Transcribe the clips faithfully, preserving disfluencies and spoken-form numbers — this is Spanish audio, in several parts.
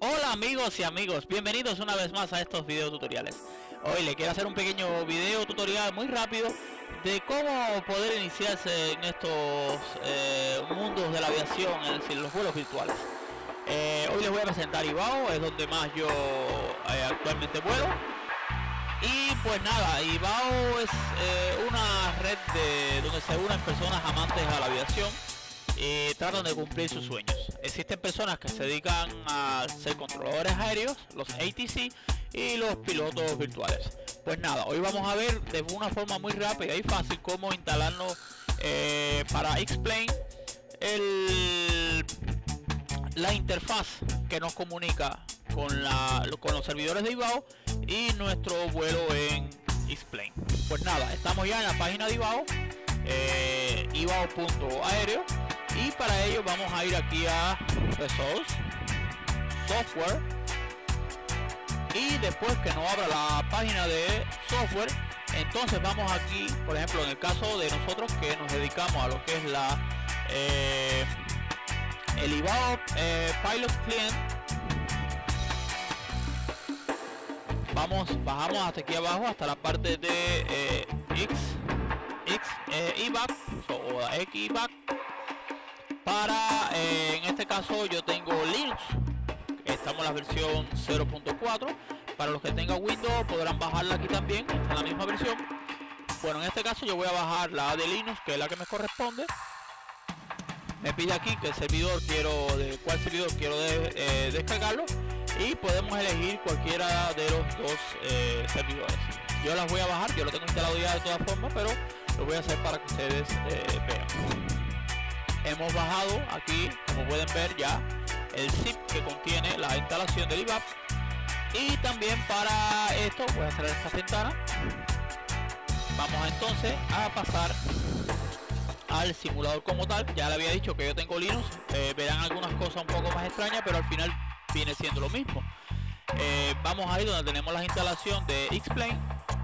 Hola amigos y amigos, bienvenidos una vez más a estos video tutoriales. Hoy le quiero hacer un pequeño video tutorial muy rápido de cómo poder iniciarse en estos eh, mundos de la aviación, es decir, los vuelos virtuales. Eh, hoy les voy a presentar Ibao, es donde más yo eh, actualmente vuelo. Y pues nada, Ibao es eh, una red de donde se unen personas amantes a la aviación y tratan de cumplir sus sueños. Existen personas que se dedican a ser controladores aéreos, los A T C, y los pilotos virtuales. Pues nada, hoy vamos a ver de una forma muy rápida y fácil cómo instalarnos eh, para X-Plane el, la interfaz que nos comunica con, la, con los servidores de Ibao y nuestro vuelo en X-Plane. Pues nada, estamos ya en la página de Ibao, eh, ibao punto aéreo. Y para ello vamos a ir aquí a Resource, Software, y después que nos abra la página de software, entonces vamos aquí, por ejemplo en el caso de nosotros que nos dedicamos a lo que es la eh, el Ibao eh, Pilot Client, vamos, bajamos hasta aquí abajo hasta la parte de eh, X, X eh, I V A C o X I V A C. Para, eh, en este caso yo tengo Linux, estamos en la versión cero punto cuatro. Para los que tengan Windows podrán bajarla aquí también, está en la misma versión. Bueno, en este caso yo voy a bajar la de Linux, que es la que me corresponde. Me pide aquí que el servidor quiero, de cuál servidor quiero de, eh, descargarlo, y podemos elegir cualquiera de los dos eh, servidores. Yo las voy a bajar, yo lo tengo instalado ya de todas formas, pero lo voy a hacer para que ustedes eh, vean. Hemos bajado aquí, como pueden ver ya, el zip que contiene la instalación del I V A P. Y también para esto voy a cerrar esta ventana. Vamos entonces a pasar al simulador como tal. Ya le había dicho que yo tengo Linux, eh, verán algunas cosas un poco más extrañas, pero al final viene siendo lo mismo. Eh, vamos a ir donde tenemos la instalación de X-Plane.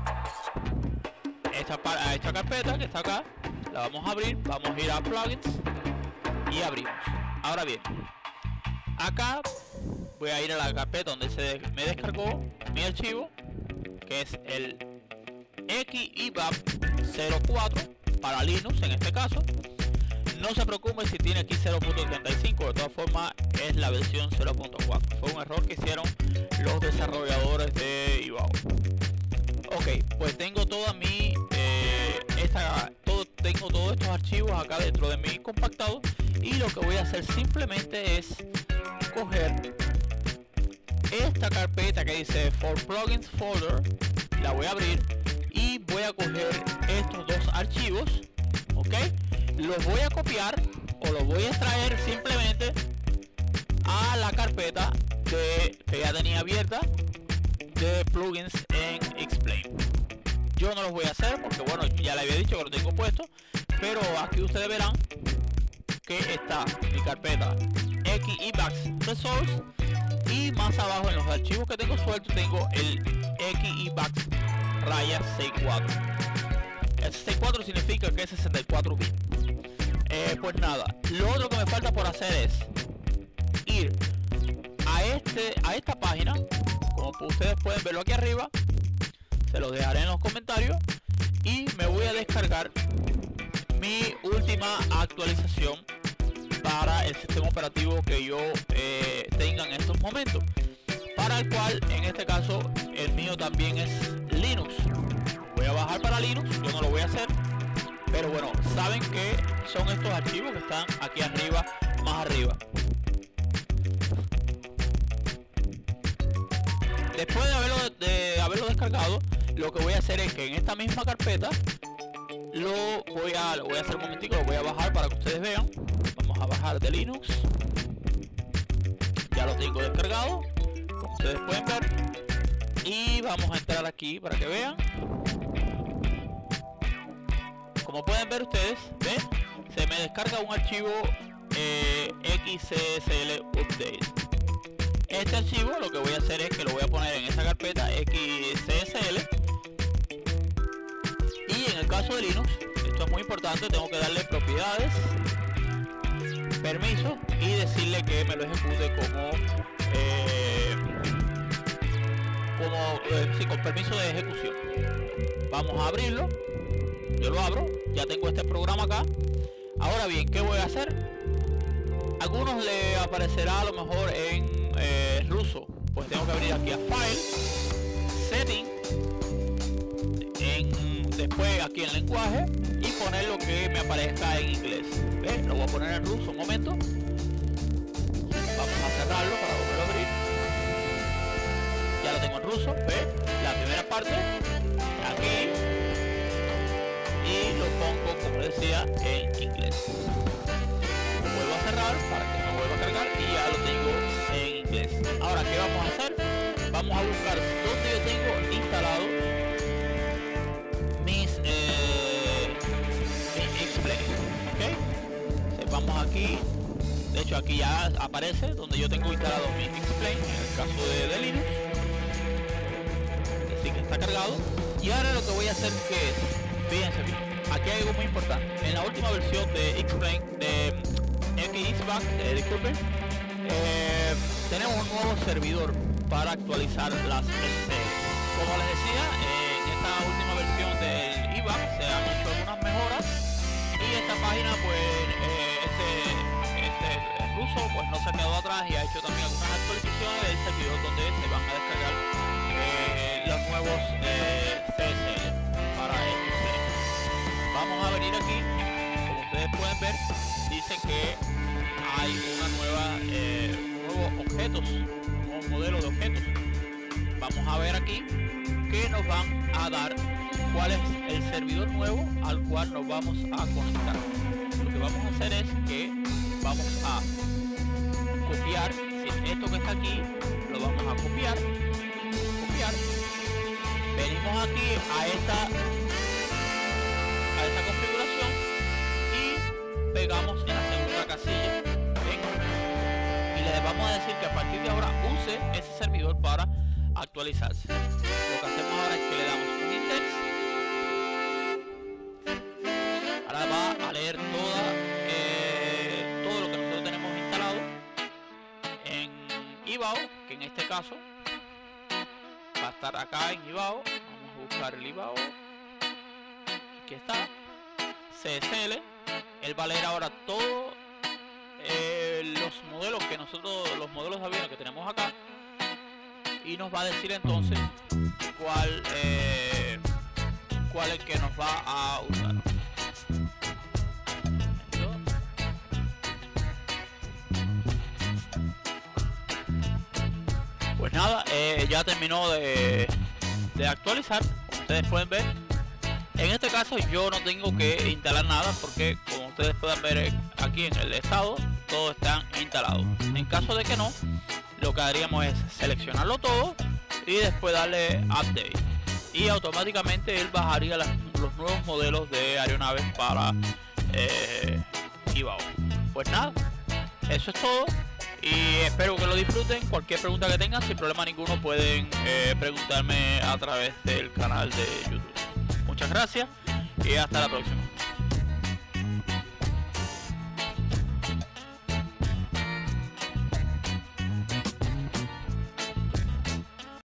Esta, a esta carpeta que está acá, la vamos a abrir, vamos a ir a plugins y abrimos. Ahora bien, acá voy a ir a la carpeta donde se me descargó mi archivo, que es el X I V A C cero cuatro para Linux en este caso. No se preocupe si tiene aquí cero punto treinta y cinco, de todas formas es la versión cero punto cuatro. Fue un error que hicieron los desarrolladores de Ibao. Ok, pues tengo toda mi eh, esta, todo, tengo todos estos archivos acá dentro de mi compactado, y lo que voy a hacer simplemente es coger esta carpeta que dice For Plugins Folder, la voy a abrir y voy a coger estos dos archivos, ok, los voy a copiar o los voy a extraer simplemente a la carpeta de, que ya tenía abierta de plugins en X-Plane. Yo no los voy a hacer porque bueno, ya le había dicho que lo tengo puesto, pero aquí ustedes verán que está mi carpeta X I V A C Resource, y más abajo en los archivos que tengo sueltos tengo el X I V A C raya sesenta y cuatro. El sesenta y cuatro significa que es sesenta y cuatro bits. Eh, pues nada, lo otro que me falta por hacer es ir a este a esta página. Como ustedes pueden verlo aquí arriba, se los dejaré en los comentarios, y me voy a descargar mi última actualización para el sistema operativo que yo eh, tenga en estos momentos, para el cual en este caso el mío también es Linux. Voy a bajar para Linux, yo no lo voy a hacer, pero bueno, saben que son estos archivos que están aquí arriba, más arriba. Después de haberlo, de haberlo descargado, lo que voy a hacer es que en esta misma carpeta lo voy a, lo voy a hacer un momentico, lo voy a bajar para que ustedes vean. Vamos a bajar de Linux. Ya lo tengo descargado, como ustedes pueden ver. Y vamos a entrar aquí para que vean. Como pueden ver ustedes, ¿ven? Se me descarga un archivo eh, X C S L Update. Este archivo lo que voy a hacer es que lo voy a poner en esta carpeta X C S L, y en el caso de Linux, esto es muy importante, tengo que darle propiedades, permiso, y decirle que me lo ejecute como eh, permiso de ejecución. Vamos a abrirlo. Yo lo abro, ya tengo este programa acá. Ahora bien, ¿qué voy a hacer? Algunos le aparecerá a lo mejor en eh, ruso. Pues tengo que abrir aquí a File, Setting, en, después aquí en lenguaje y poner lo que me aparezca en inglés. ¿Ves? Lo voy a poner en ruso un momento. Vamos a cerrarlo para volver a abrir. Ya lo tengo en ruso. ¿Ves? La primera parte aquí y lo pongo, como decía, en inglés. Lo vuelvo a cerrar para que no vuelva a cargar y ya lo tengo en inglés. Ahora, ¿qué vamos a hacer? Vamos a buscar donde yo tengo instalado mis eh, X-Plane. ¿Okay? Entonces, vamos aquí. De hecho, aquí ya aparece donde yo tengo instalado mis X-Plane en el caso de, de Linux. Así que está cargado. Y ahora lo que voy a hacer que es, fíjense bien, aquí hay algo muy importante. En la última versión de X-Plane, de Xback, eh, disculpen, eh, tenemos un nuevo servidor para actualizar las L C D. Como les decía, eh, en esta última versión del Xback se han hecho algunas mejoras y esta página, pues, eh, este, este ruso, pues no se ha quedado atrás y ha hecho también algunas actualizaciones del servidor donde se van a descargar eh, los nuevos eh, C S L para X-Plane. Vamos a venir aquí, como ustedes pueden ver, dice que hay una nueva, eh, nuevos objetos, un nuevo modelo de objetos. Vamos a ver aquí que nos van a dar cuál es el servidor nuevo al cual nos vamos a conectar. Lo que vamos a hacer es que vamos a copiar, si esto que está aquí lo vamos a copiar, copiar, venimos aquí a esta, a esta configuración y pegamos en la segunda casilla. Y le vamos a decir que a partir de ahora use ese servidor para actualizarse. Lo que hacemos ahora es que le damos un index. Ahora va a leer toda, eh, todo lo que nosotros tenemos instalado en Ibao, que en este caso va a estar acá en Ibao. Vamos a buscar el Ibao. Aquí está. C S L. Él va a leer ahora todo eh, los modelos que nosotros, los modelos de aviones que tenemos acá, y nos va a decir entonces cuál eh, cuál es el que nos va a usar. Pues nada, eh, ya terminó de, de actualizar, como ustedes pueden ver. En este caso yo no tengo que instalar nada porque, como ustedes pueden ver aquí en el estado, todo está instalado. En caso de que no, lo que haríamos es seleccionarlo todo y después darle update y automáticamente él bajaría las, los nuevos modelos de aeronaves para eh, Ibao. Pues nada, eso es todo y espero que lo disfruten. Cualquier pregunta que tengan, sin problema ninguno, pueden eh, preguntarme a través del canal de YouTube. Muchas gracias y hasta la próxima.